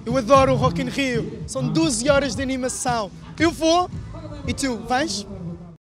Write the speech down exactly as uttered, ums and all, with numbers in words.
Eu adoro o Rock in Rio. São doze horas de animação. Eu vou e tu, vais?